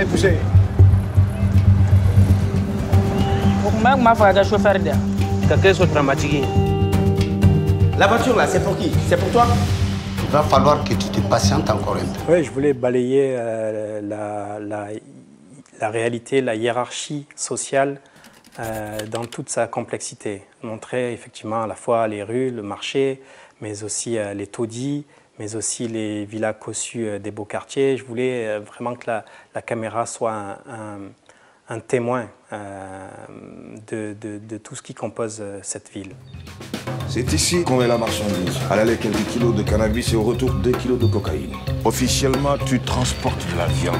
Allez, poussez. La voiture là, c'est pour qui? C'est pour toi? Il va falloir que tu te patientes encore un peu. Oui, je voulais balayer la réalité, la hiérarchie sociale dans toute sa complexité. Montrer effectivement à la fois les rues, le marché, mais aussi les taudis, mais aussi les villas cossues des beaux quartiers. Je voulais vraiment que la caméra soit un témoin de tout ce qui compose cette ville. C'est ici qu'on met la marchandise. À l'aller, quelques kilos de cannabis et au retour 2 kilos de cocaïne. Officiellement, tu transportes de la viande.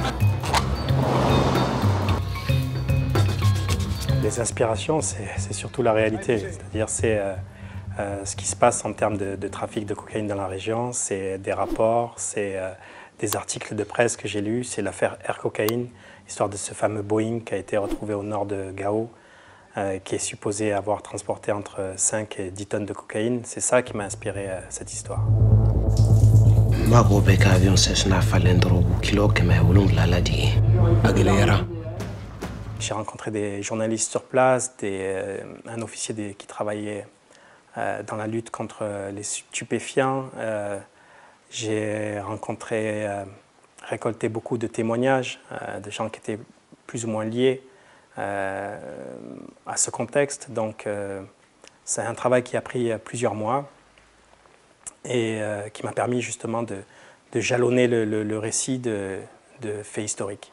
Les inspirations, c'est surtout la réalité. C'est-à-dire, c'est ce qui se passe en termes de trafic de cocaïne dans la région. C'est des rapports, c'est des articles de presse que j'ai lus. C'est l'affaire Air Cocaine, histoire de ce fameux Boeing qui a été retrouvé au nord de Gao, qui est supposé avoir transporté entre 5 et 10 tonnes de cocaïne. C'est ça qui m'a inspiré cette histoire. J'ai rencontré des journalistes sur place, un officier qui travaillait dans la lutte contre les stupéfiants. J'ai récolté beaucoup de témoignages de gens qui étaient plus ou moins liés à ce contexte. Donc c'est un travail qui a pris plusieurs mois et qui m'a permis justement de jalonner le récit de faits historiques.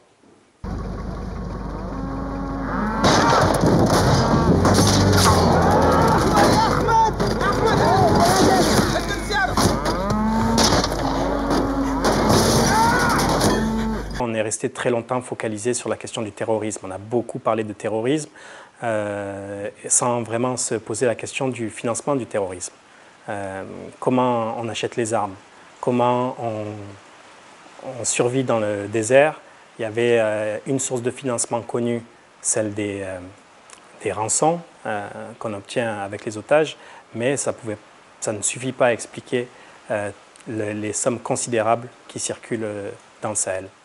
On est resté très longtemps focalisé sur la question du terrorisme. On a beaucoup parlé de terrorisme sans vraiment se poser la question du financement du terrorisme. Comment on achète les armes? Comment on survit dans le désert? Il y avait une source de financement connue, celle des rançons qu'on obtient avec les otages, mais ça ne suffit pas à expliquer les sommes considérables qui circulent dans le Sahel.